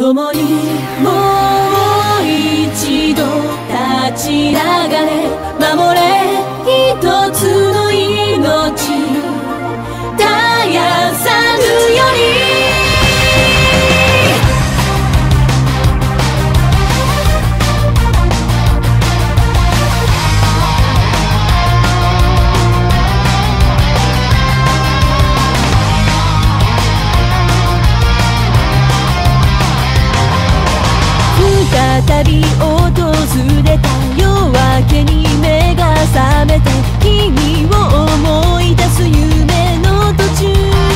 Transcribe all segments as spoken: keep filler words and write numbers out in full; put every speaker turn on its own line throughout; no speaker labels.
共にもう一度立ち上がれ、守れ一つの命、絶やさぬより。再び訪れた夜明けに目が覚めて、君を思い出す夢の途中、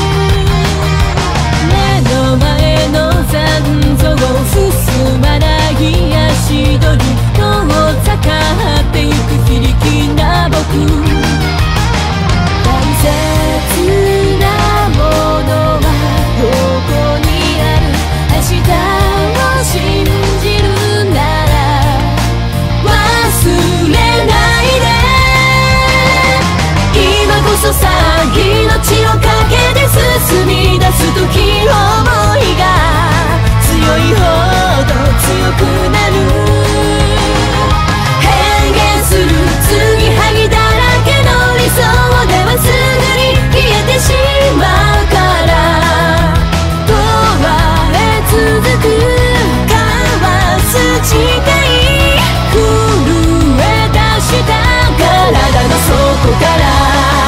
目の前の残像を進まない足取り、遠ざかってゆく非力な僕、大切なものはどこにある、明日を信じるさ、命をかけて進み出す時、想いが強いほど強くなる。変幻する継ぎはぎだらけの理想ではすぐに消えてしまうから、永遠続く交わす誓い、震え出した体の底から、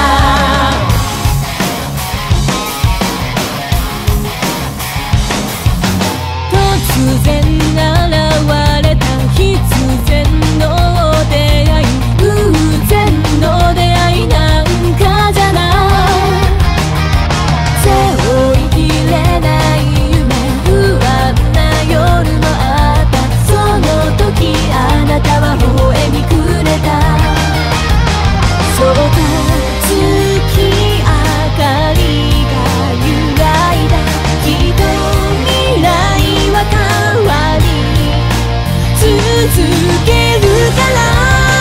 突然現れた必然の出会い、偶然の出会いなんかじゃない。背負いきれない夢、不安な夜もあった。その時あなたは微笑みくれた。そうか、月明かりが揺らいだ。きっと未来は変わり続けるから、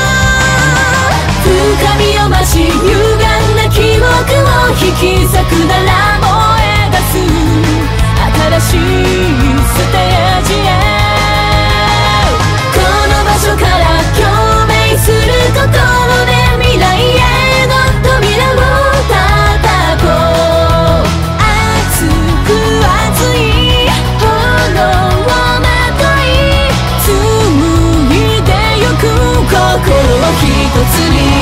深みを増し歪んだ記憶を引き裂くなら燃え出す新しいステージへ、この場所から共鳴する心で未来への扉を叩こう。熱く熱い炎をまとい紡いでゆく心を一つに。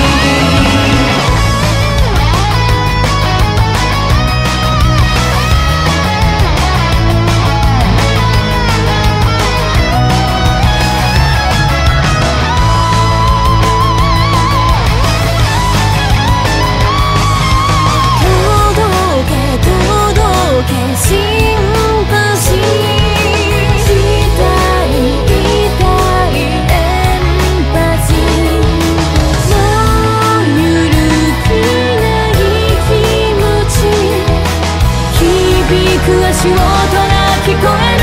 足音が聞こえる。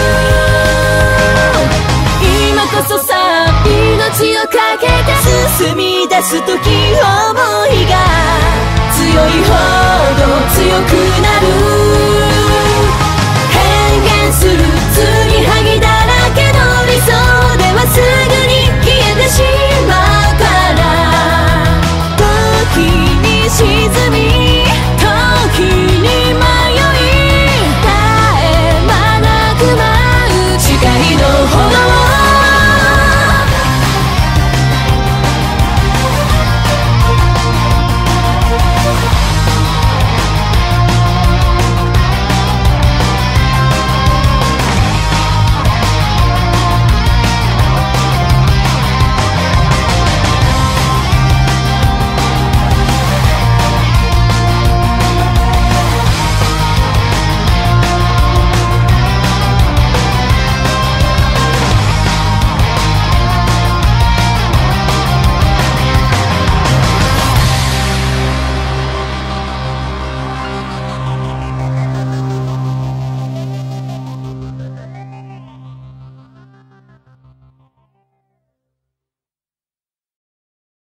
今こそさ、命をかけて進み出す時、想いが強いほど強くなる。